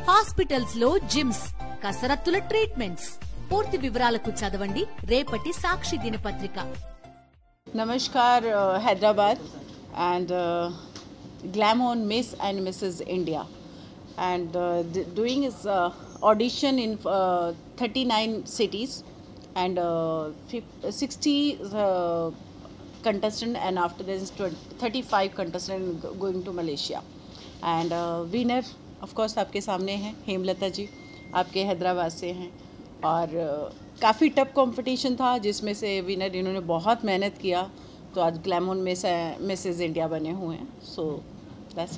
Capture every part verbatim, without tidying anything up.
Hospitals లో gyms, కసరత్తుల treatments. పూర్తి వివరాలకు చదవండి రేపటి సాక్షి దినపత్రిక. Namaskar, uh, Hyderabad, and uh, Glamour Miss and Missus India, and uh, d- doing his uh, audition in uh, thirty-nine cities, and uh, sixty uh, contestant, and after this thirty-five contestant going to Malaysia, and uh, winner of course आपके सामने हैं हेमलता जी, आपके हैदराबाद से हैं, और uh, काफ़ी tough competition था जिसमें से विनर इन्होंने बहुत मेहनत किया, तो आज ग्लैमर मिस मिसेस इंडिया बने हुए हैं. So that's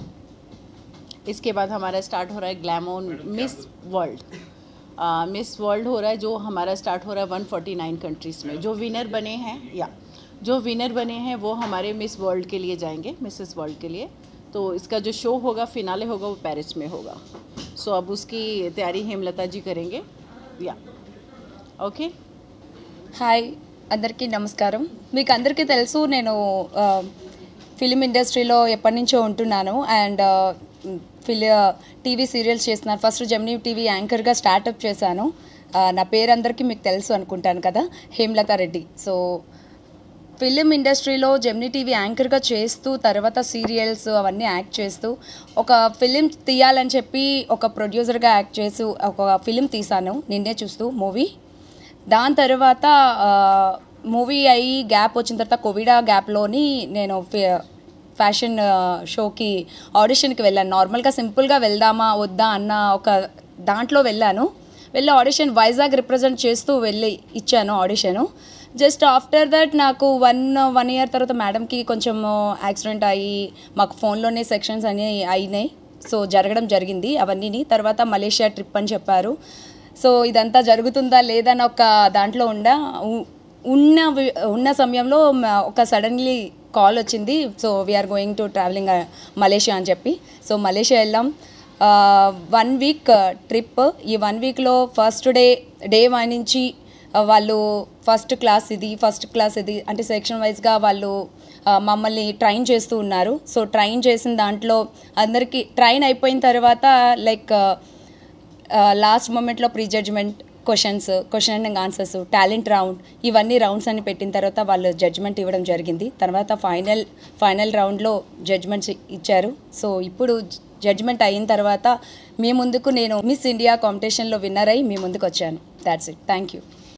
it. इसके बाद हमारा स्टार्ट हो रहा है glamour Miss World. Miss World हो रहा है, जो हमारा स्टार्ट हो रहा है वन फोर्टी नाइन कंट्रीज़ में. जो विनर बने हैं या जो विनर बने हैं वो हमारे मिस वर्ल्ड के लिए जाएंगे, मिसेस वर्ल्ड के लिए. तो इसका जो शो होगा, फिनाले होगा, वो पेरिस में होगा. सो so, अब उसकी तैयारी हेमलता जी करेंगे. या ఓకే. హాయ్, అందరికీ నమస్కారం. మీకు అందరికీ తెలుసు, నేను ఫిలిం ఇండస్ట్రీలో ఎప్పటి నుంచో ఉంటున్నాను, అండ్ ఫిలి టీవీ సీరియల్స్ చేస్తున్నాను. ఫస్ట్ జెమినీ టీవీ యాంకర్గా స్టార్టప్ చేశాను. నా పేరు అందరికీ మీకు తెలుసు అనుకుంటాను కదా, హేమలతా రెడ్డి. సో ఫిలిం ఇండస్ట్రీలో జెమినీ టీవీ యాంకర్గా చేస్తూ, తర్వాత సీరియల్స్ అవన్నీ యాక్ట్ చేస్తూ, ఒక ఫిలిం తీయాలని చెప్పి ఒక ప్రొడ్యూసర్గా యాక్ట్ చేస్తూ ఒక ఫిలిం తీశాను, నిన్నే చూస్తూ మూవీ. దాని తర్వాత మూవీ అయ్యి గ్యాప్ వచ్చిన తర్వాత కోవిడ్ గ్యాప్లోని నేను ఫ్యాషన్ షోకి ఆడిషన్కి వెళ్ళాను. నార్మల్గా సింపుల్గా వెళ్దామా వద్దా అన్న ఒక దాంట్లో వెళ్ళాను. వెళ్ళి ఆడిషన్ వైజాగ్ రిప్రజెంట్ చేస్తూ వెళ్ళి ఇచ్చాను ఆడిషను. జస్ట్ ఆఫ్టర్ దట్ నాకు వన్ వన్ ఇయర్ తర్వాత మేడంకి కొంచెం యాక్సిడెంట్ అయ్యి మాకు ఫోన్లోనే సెక్షన్స్ అన్నీ అయినాయి. సో జరగడం జరిగింది అవన్నీ. తర్వాత మలేషియా ట్రిప్ అని చెప్పారు. సో ఇదంతా జరుగుతుందా లేదా అని ఒక దాంట్లో ఉండ ఉన్న ఉన్న సమయంలో ఒక సడన్లీ కాల్ వచ్చింది. So we're going to travelling Malaysia అని చెప్పి, సో మలేషియా వెళ్ళాం. One week trip. ఈ వన్ వీక్లో ఫస్ట్ డే డే వన్ నుంచి వాళ్ళు ఫస్ట్ క్లాస్ ఇది ఫస్ట్ క్లాస్ ఇది అంటే సెక్షన్ వైజ్గా వాళ్ళు మమ్మల్ని ట్రైన్ చేస్తూ ఉన్నారు. సో ట్రైన్ చేసిన దాంట్లో అందరికీ ట్రైన్ అయిపోయిన తర్వాత లైక్ లాస్ట్ మూమెంట్లో pre judgement questions, question and answers, talent round, ఇవన్నీ రౌండ్స్ అన్ని పెట్టిన తర్వాత వాళ్ళు జడ్జ్మెంట్ ఇవ్వడం జరిగింది. తర్వాత ఫైనల్ ఫైనల్ రౌండ్లో జడ్జ్మెంట్స్ ఇచ్చారు. సో ఇప్పుడు జడ్జ్మెంట్ అయిన తర్వాత మీ ముందుకు నేను మిస్ ఇండియా కాంపిటీషన్లో విన్నర్ అయ్యి మీ ముందుకు వచ్చాను. That's it. Thank you.